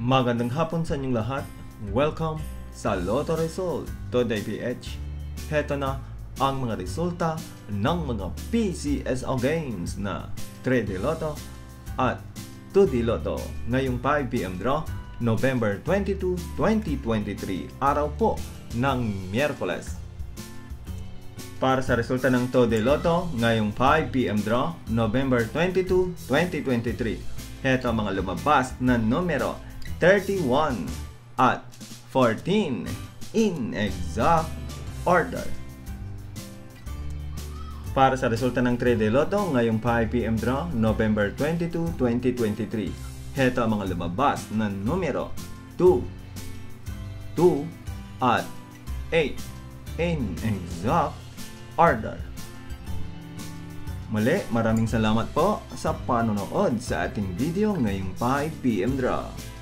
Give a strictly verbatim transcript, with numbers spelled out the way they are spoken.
Magandang hapon sa inyong lahat. Welcome sa Lotto Result Today P H. Heto na ang mga resulta ng mga P C S O games na three D Lotto at two D Lotto ngayong five p m draw November twenty-second, twenty twenty-three, araw po ng Miyerkules. Para sa resulta ng two D Lotto ngayong five p m draw November twenty-second, twenty twenty-three, heto ang mga lumabas na numero thirty-one at fourteen in exact order. Para sa resulta ng three D Lotto ngayong five p m draw November twenty-second, twenty twenty-three, heto ang mga lumabas na numero two, two at eight in exact order. Muli, maraming salamat po sa panonood sa ating video ngayong five p m draw.